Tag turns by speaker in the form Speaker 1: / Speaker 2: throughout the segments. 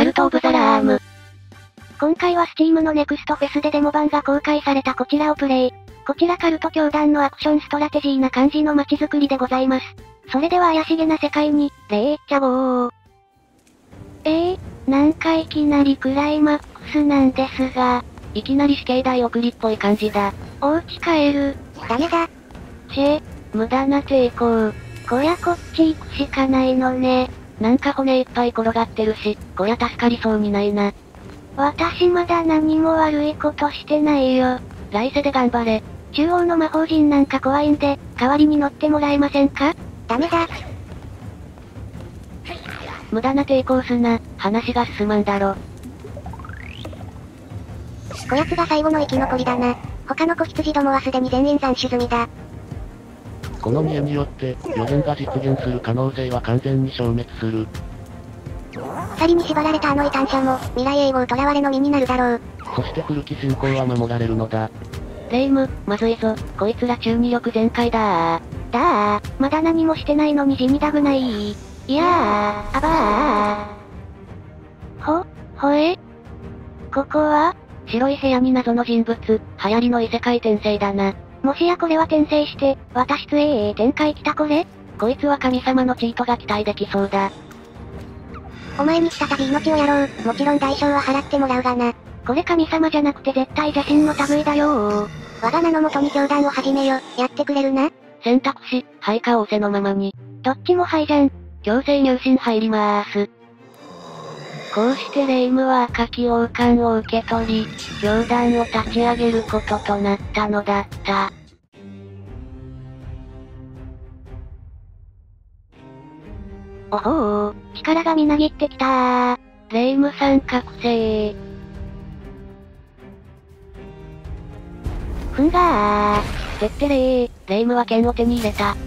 Speaker 1: ルト・オブ・ザ・ラーム。今回は Steam のネクストフェスでデモ版が公開されたこちらをプレイ。こちらカルト教団のアクションストラテジーな感じの街づくりでございます。それでは怪しげな世界に、レイっちゃおう。なんかいきなりクライマックスなんですが、
Speaker 2: いきなり死刑台送りっぽい感じだ。
Speaker 1: お家帰る。
Speaker 3: ダメだ。
Speaker 1: 無駄な抵抗。こりゃこっち行くしかないのね。
Speaker 2: なんか骨いっぱい転がってるし、こりゃ助かりそうにないな。
Speaker 1: 私まだ何も悪いことしてないよ。
Speaker 2: 来世で頑張れ。
Speaker 1: 中央の魔法陣なんか怖いんで、代わりに乗ってもらえませんか？
Speaker 3: ダメだ。
Speaker 2: 無駄な抵抗すな、話が進まんだろ。
Speaker 3: こやつが最後の生き残りだな。他の子羊どもはすでに全員斬首済みだ。
Speaker 4: この見えによって、予言が実現する可能性は完全に消滅する。
Speaker 3: 鎖に縛られたあの異端者も、未来永劫囚われの身になるだろう。
Speaker 4: そして古き信仰は守られるのだ。
Speaker 2: レイム、まずいぞ、こいつら中二力全開だ
Speaker 1: ー。まだ何もしてないのに地味だぐない。いやー、あばー。ここは
Speaker 2: 白い部屋に謎の人物、流行りの異世界転生だな。
Speaker 1: もしやこれは転生して、私つ展開来たこれ？
Speaker 2: こいつは神様のチートが期待できそうだ。
Speaker 3: お前に再び命をやろう。もちろん代償は払ってもらうがな。
Speaker 1: これ神様じゃなくて絶対邪神の類だよー。
Speaker 3: 我が名のもとに教団を始めよ。やってくれるな？
Speaker 2: 選択肢、はいか仰せのままに。
Speaker 1: どっちもはいじゃん。
Speaker 2: 強制入信入りまーす。こうしてレイムは赤き王冠を受け取り、教団を立ち上げることとなったのだった。
Speaker 1: おほー、力がみなぎってきたー。
Speaker 2: レイムさん覚醒。
Speaker 1: ふんがー。
Speaker 2: てってれー、レイムは剣を手に入れた。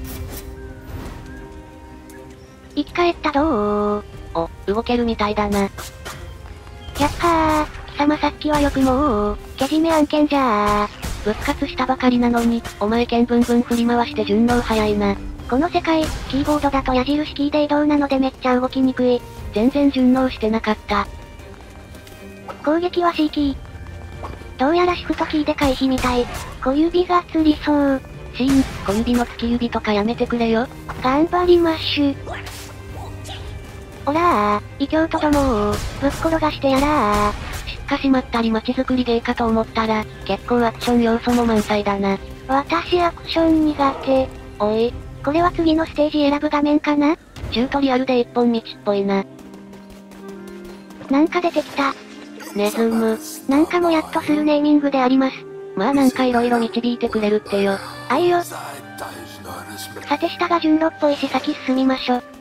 Speaker 1: 生き返ったどー。
Speaker 2: 動けるみたいだな。
Speaker 1: やっはー、貴様さっきはよくもけじめ案件じゃー。
Speaker 2: 復活したばかりなのに、お前剣ブンブン振り回して順応早いな。
Speaker 1: この世界、キーボードだと矢印キーで移動なのでめっちゃ動きにくい。
Speaker 2: 全然順応してなかった。
Speaker 1: 攻撃は C キー。どうやらシフトキーで回避みたい。小指がつりそう。
Speaker 2: シーン、小指の突き指とかやめてくれよ。
Speaker 1: 頑張りまっしゅ。おらー、異教徒どもぶっ転がしてやらー。
Speaker 2: しっかしまったり街づくり芸かと思ったら、結構アクション要素も満載だな。
Speaker 1: 私アクション苦手。
Speaker 2: おい。
Speaker 1: これは次のステージ選ぶ画面かな？
Speaker 2: チュートリアルで一本道っぽいな。
Speaker 1: なんか出てきた。
Speaker 2: ネズム。
Speaker 1: なんかもやっとするネーミングであります。
Speaker 2: まあなんか色々導いてくれるってよ。
Speaker 1: あいよ。さて下が順路っぽいし先進みましょ。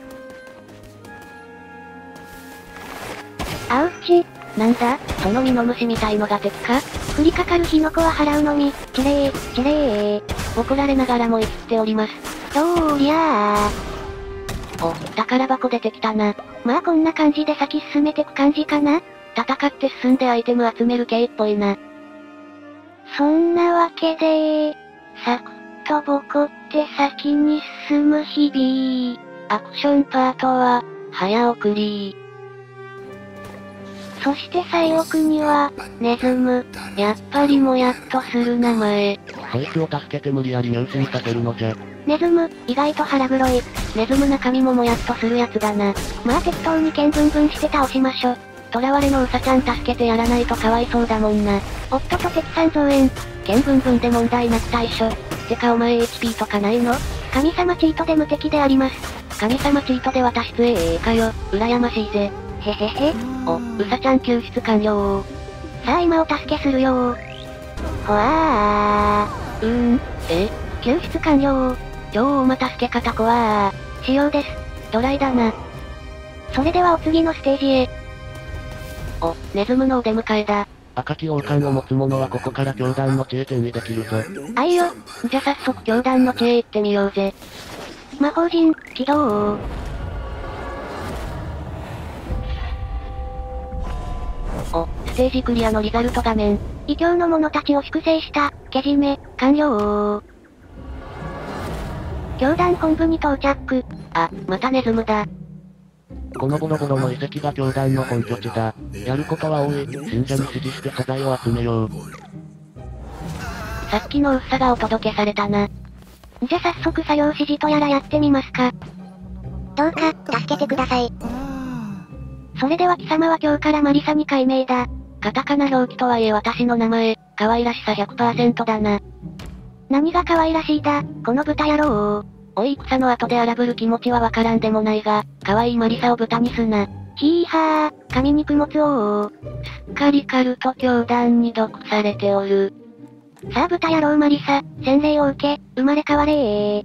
Speaker 1: アウチ。
Speaker 2: なんだ、そのミノムシみたいのが敵か？
Speaker 1: 降りかかる火の粉は払うのみ。きれー。
Speaker 2: 怒られながらも生きております。
Speaker 1: どうりゃー。
Speaker 2: お、宝箱出てきたな。
Speaker 1: まあこんな感じで先進めてく感じかな？
Speaker 2: 戦って進んでアイテム集める系っぽいな。
Speaker 1: そんなわけでサクッとボコって先に進む日々。
Speaker 2: アクションパートは、早送り。
Speaker 1: そして最奥には、ネズム。
Speaker 2: やっぱりもやっとする名前。
Speaker 4: そいつを助けて無理やり入信させるのじゃ。
Speaker 1: ネズム、意外と腹黒い。
Speaker 2: ネズム中身ももやっとするやつだな。
Speaker 1: まあ適当に剣ブンブンして倒しましょ。
Speaker 2: 囚われのウサちゃん助けてやらないとかわいそうだもんな。
Speaker 1: おっとと敵さん増援。
Speaker 2: 剣ブンブンで問題なく対処。てかお前 HP とかないの？
Speaker 1: 神様チートで無敵であります。
Speaker 2: 神様チートで私つかよ、羨ましいぜ。
Speaker 1: へへへ。
Speaker 2: ウサちゃん救出完了。
Speaker 1: さあ今お助けするよほわー。救出完了。
Speaker 2: 超大間助け方怖
Speaker 1: ー。仕様です。
Speaker 2: ドライだな。
Speaker 1: それではお次のステージへ。
Speaker 2: ネズムのお出迎えだ。
Speaker 4: 赤き王冠を持つ者はここから教団の知恵手にできるぞ。
Speaker 1: あいよ。
Speaker 2: じゃ早速教団の知恵行ってみようぜ。
Speaker 1: 魔法陣、起動。
Speaker 2: ステージクリアのリザルト画面。
Speaker 1: 異教の者たちを粛清した、けじめ、完了。教団本部に到着。
Speaker 2: あ、またネズムだ。
Speaker 4: このボロボロの遺跡が教団の本拠地だ。やることは多い。信者に指示して素材を集めよう。
Speaker 2: さっきの薄さがお届けされたな。じゃ早速作業指示とやらやってみますか。
Speaker 3: どうか、助けてください。
Speaker 2: それでは貴様は今日からマリサに改名だ。カタカナ表記とはいえ私の名前、可愛らしさ 100% だな。何が可愛らしいだ、この豚野郎。おい戦の後で荒ぶる気持ちはわからんでもないが、可愛いマリサを豚にすな。ヒーハー、神肉物王。すっかりカルト教団に毒されておる。さあ豚野郎マリサ、洗礼を受け、生まれ変われー。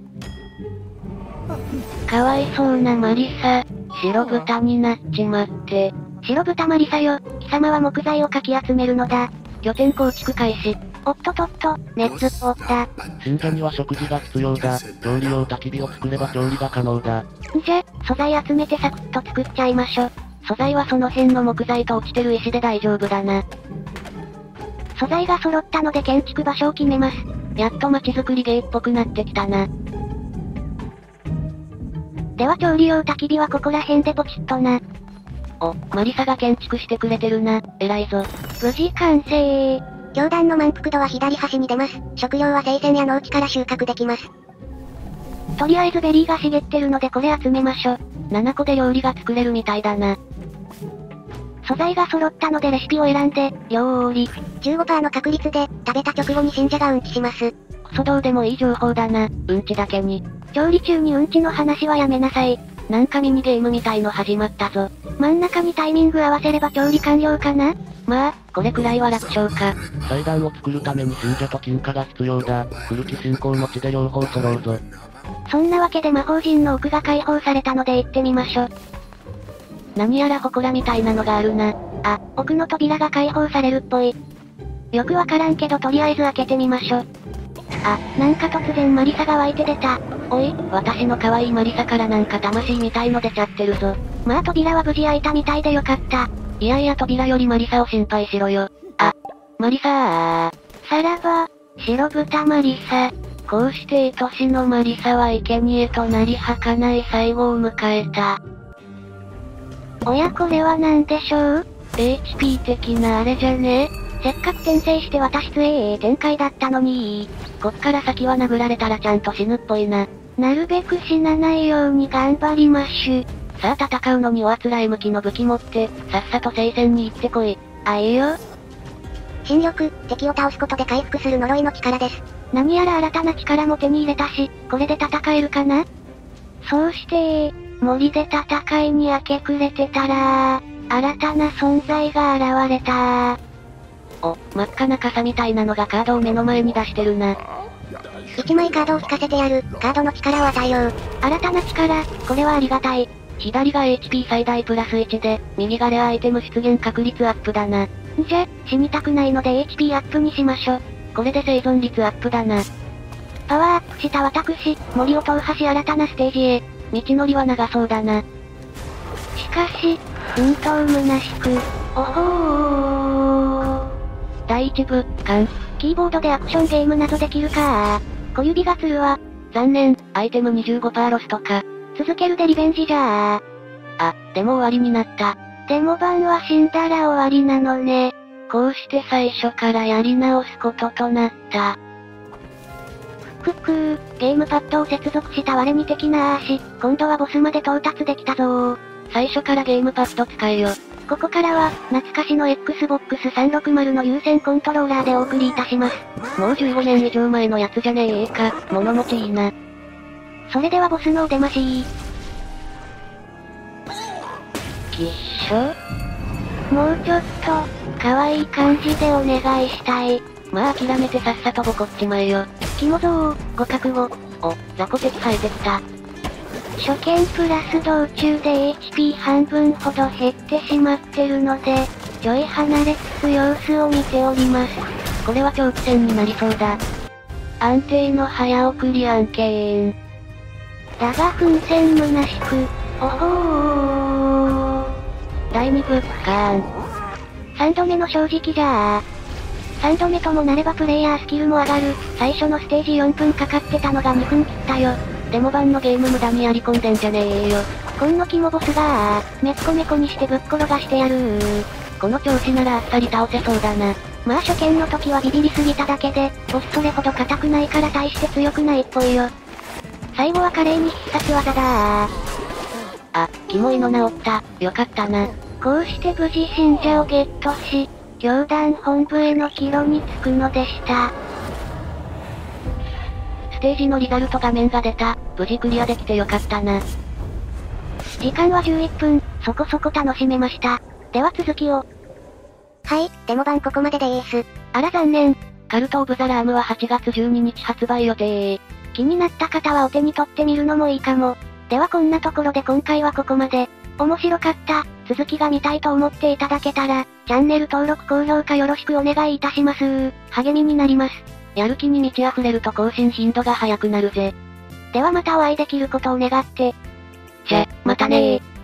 Speaker 2: かわいそうなマリサ、白豚になっちまって。白豚マリサよ、貴様は木材をかき集めるのだ。拠点構築開始。おっとっと、熱っぽった。
Speaker 4: 信者には食事が必要だ。調理用焚き火を作れば調理が可能だ。
Speaker 2: じゃ、素材集めてサクッと作っちゃいましょ。素材はその辺の木材と落ちてる石で大丈夫だな。素材が揃ったので建築場所を決めます。やっと街づくり芸っぽくなってきたな。では調理用焚き火はここら辺でポチッとな。お、マリサが建築してくれてるな。偉いぞ。無事完成。
Speaker 3: 教団の満腹度は左端に出ます。食料は聖戦や農地から収穫できます。
Speaker 2: とりあえずベリーが茂ってるのでこれ集めましょ。7個で料理が作れるみたいだな。素材が揃ったのでレシピを選んで、料理。
Speaker 3: 15% の確率で、食べた直後に信者がうんちします。
Speaker 2: クソどうでもいい情報だな、うんちだけに。調理中にうんちの話はやめなさい。なんかミニゲームみたいの始まったぞ。真ん中にタイミング合わせれば調理完了かな？まあ、これくらいは楽勝か。
Speaker 4: 祭壇を作るために信者と金貨が必要だ。古き信仰の地で両方揃うぞ。
Speaker 2: そんなわけで魔法陣の奥が解放されたので行ってみましょ。何やら祠みたいなのがあるな。あ、奥の扉が解放されるっぽい。よくわからんけどとりあえず開けてみましょ。あ、なんか突然マリサが湧いて出た。おい、私の可愛いマリサからなんか魂みたいの出ちゃってるぞ。まあ扉は無事開いたみたいでよかった。いやいや扉よりマリサを心配しろよ。あ、マリサー。さらば、白豚マリサ。こうして愛しのマリサは生贄となり儚い最後を迎えた。おやこれは何でしょう？ HP 的なあれじゃね？せっかく転生して私つ展開だったのにこっから先は殴られたらちゃんと死ぬっぽいな。なるべく死なないように頑張りまっしゅ。さあ戦うのにおあつらい向きの武器持って、さっさと聖戦に行ってこい。あ、いいよ。
Speaker 3: 新力、敵を倒すことで回復する呪いの力です。
Speaker 2: 何やら新たな力も手に入れたし、これで戦えるかな？そうして森で戦いに明け暮れてたら新たな存在が現れた。お、真っ赤な傘みたいなのがカードを目の前に出してるな。
Speaker 3: 1枚カードを引かせてやる。カードの力を与えよう。
Speaker 2: 新たな力、これはありがたい。左が HP 最大プラス1で、右がレアアイテム出現確率アップだな。じゃ、死にたくないので HP アップにしましょ。これで生存率アップだな。パワーアップした私、森を踏破し新たなステージへ。道のりは長そうだな。しかし、奮闘虚しく、おほー。第1部、キーボードでアクションゲームなどできるか小指がつるわ。残念、アイテム 25% ロストか。続けるでリベンジじゃあ、でも終わりになった。デモ版は死んだら終わりなのね。こうして最初からやり直すこととなった。ゲームパッドを接続した我に的な足。今度はボスまで到達できたぞー。最初からゲームパッド使えよ。ここからは、懐かしの Xbox 360の有線コントローラーでお送りいたします。もう15年以上前のやつじゃねえか、物持ちいいな。それではボスのお出ましきっしょ？もうちょっと、可愛い感じでお願いしたい。まあ諦めてさっさとボコっちまえよ。キモゾー、ご覚悟。お、雑魚敵生えてきた。初見プラス道中で HP 半分ほど減ってしまってるので、ちょい離れつつ様子を見ております。これは長期戦になりそうだ。安定の早送り案件。だが奮戦虚しく、おほー。第2部、3度目の正直じゃあ。3度目ともなればプレイヤースキルも上がる。最初のステージ4分かかってたのが2分切ったよ。デモ版のゲーム無駄にやり込んでんじゃねえよ。
Speaker 1: 今のキモボスがめっこめこにしてぶっ転がしてやる
Speaker 2: この調子ならあっさり倒せそうだな。
Speaker 1: まあ初見の時はビビりすぎただけで、ボスそれほど硬くないから大して強くないっぽいよ。最後は華麗に必殺技だ
Speaker 2: あ、キモいの治った。よかったな。
Speaker 1: こうして無事信者をゲットし、教団本部への帰路に着くのでした。
Speaker 2: ステージのリザルト画面が出た。無事クリアできてよかったな。
Speaker 1: 時間は11分、そこそこ楽しめました。では続きを。
Speaker 3: はい、デモ版ここまででーす。
Speaker 1: あら残念。
Speaker 2: カルト・オブ・ザ・ラームは8月12日発売予定。
Speaker 1: 気になった方はお手に取ってみるのもいいかも。ではこんなところで今回はここまで。面白かった、続きが見たいと思っていただけたら、チャンネル登録高評価よろしくお願いいたします。励みになります。
Speaker 2: やる気に満ち溢れると更新頻度が速くなるぜ。
Speaker 1: ではまたお会いできることを願って。
Speaker 2: じゃ、またねー。